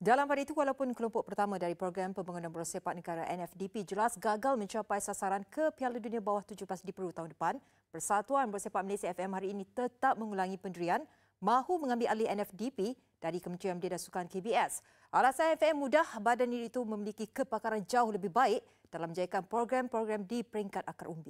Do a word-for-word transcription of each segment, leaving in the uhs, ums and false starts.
Dalam pada itu, walaupun kelompok pertama dari program pembangunan bola sepak negara N F D P jelas gagal mencapai sasaran ke Piala Dunia bawah tujuh belas di Peru tahun depan, Persatuan Bola Sepak Malaysia F M hari ini tetap mengulangi pendirian mahu mengambil alih N F D P dari Kementerian Belia dan Sukan K B S. Alasan F M mudah, badan ini itu memiliki kepakaran jauh lebih baik dalam menjayakan program-program di peringkat akar umbi.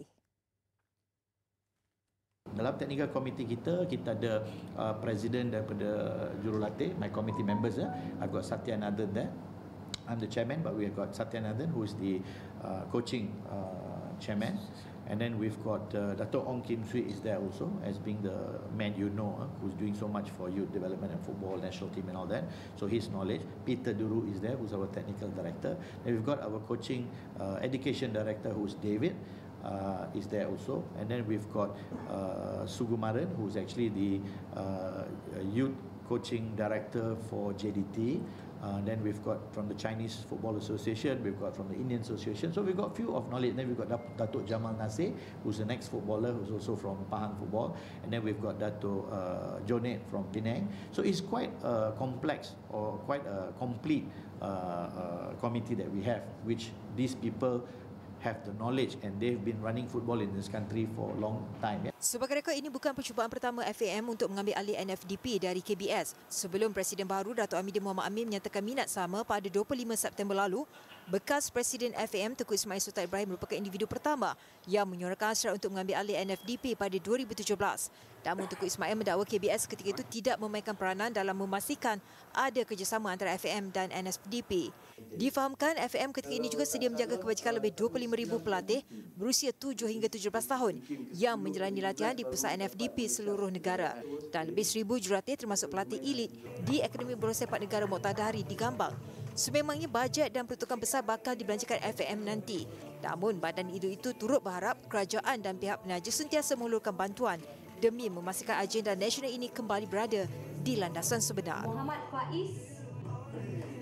Dalam teknikal komiti kita, kita ada uh, presiden daripada jurulatih, my committee members. Uh, I've got Satya Nathan there. I'm the chairman, but we have got Satya Nathan, who is the uh, coaching uh, chairman. And then we've got uh, Dato' Ong Kim Swee is there also, as being the man you know, uh, who's doing so much for youth development and football, national team and all that. So his knowledge. Peter Duru is there, who's our technical director. Then we've got our coaching uh, education director, who's David. Uh, is there also, and then we've got uh, Sugumaran, who's actually the uh, youth coaching director for J D T. Uh, then we've got from the Chinese Football Association, we've got from the Indian Association. So we've got few of knowledge. Then we've got Datuk Jamal Nasir, who's the next footballer, who's also from Pahang Football. And then we've got Datuk uh, Jonet from Penang. So it's quite a complex or quite a complete uh, uh, committee that we have, which these people have the knowledge and they've been running football in this country for a long time. Yeah. Sebagai rekod, ini bukan percubaan pertama F A M untuk mengambil alih N F D P dari K B S. Sebelum Presiden baru Datuk Hamidin Mohamad Amin menyatakan minat sama pada dua puluh lima September lalu, bekas Presiden F A M Tengku Ismail Sultan Ibrahim merupakan individu pertama yang menyuarakan hasrat untuk mengambil alih N F D P pada dua ribu tujuh belas. Namun Tengku Ismail mendakwa K B S ketika itu tidak memainkan peranan dalam memastikan ada kerjasama antara F A M dan N F D P. Difahamkan F A M ketika ini juga sedia menjaga kebajikan lebih dua puluh lima ribu pelatih berusia tujuh hingga tujuh belas tahun yang menjalani latihan di pusat N F D P seluruh negara, dan lebih seribu jurulatih termasuk pelatih elit di Akademi Bola Sepak Negara Moktadari di Gambang. Sememangnya bajet dan peruntukan besar bakal dibelanjakan F A M nanti. Namun badan itu itu turut berharap kerajaan dan pihak penaja sentiasa mengulurkan bantuan demi memastikan agenda nasional ini kembali berada di landasan sebenar. Muhammad Faiz